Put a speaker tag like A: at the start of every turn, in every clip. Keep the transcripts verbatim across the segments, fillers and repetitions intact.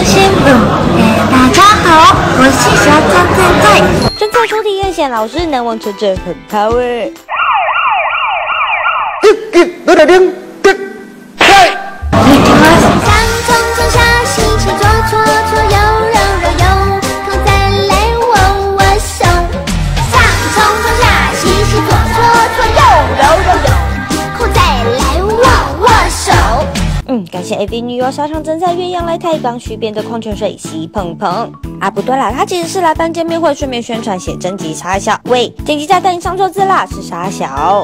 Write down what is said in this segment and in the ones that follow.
A: 新闻。呃，大家好，我是小张正在。
B: 侦测出题验险老师难忘车震很抛哎。
C: 六点零，开。
A: 上冲冲下洗洗左左左右揉揉右，扣再来握握手。上冲冲下洗洗左左左右揉揉右，扣再来握握手。
B: 嗯，感谢 A V 女优沙场真在岳阳来开港许边的矿泉水洗碰碰啊，不对啦，她其实是来办见面会，顺便宣传写真集傻小。喂，剪辑家带你上错字啦，是傻小。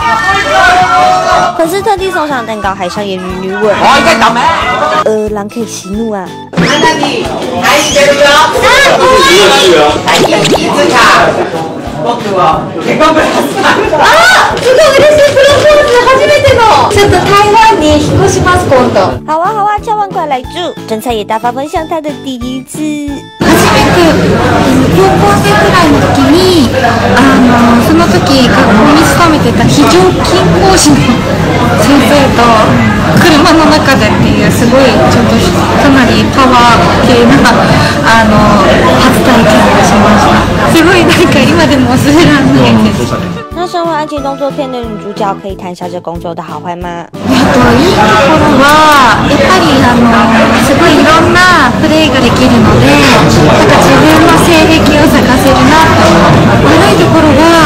B: 粉丝特地送上蛋糕，还上演女女吻。
C: 我在干嘛？
B: 呃，狼可以息怒啊。
C: あなに愛してるよ。最近いつか僕を結婚ください。
A: あ、すごい嬉しいプロポーズ初めての。ちょっと台湾に引っ越します今度。
B: 好啊好啊，千万快来住！真菜也大方分享她的第一次。
A: 初めて高校生くらいの時に、あのその時学校に勤めてた非常勤講師の先生と車の中でっていうすごいちょっとかなりパワー系なあの初体験をしました。すごいなんか今でも忘れられないです。
B: 那身为爱情动作片的女主角，可以谈一下这公主的好坏吗？
A: えっといいところはやっぱりあのすごいいろんなプレーができるので、なんか自分の性癖を探せるなと思う。悪いところは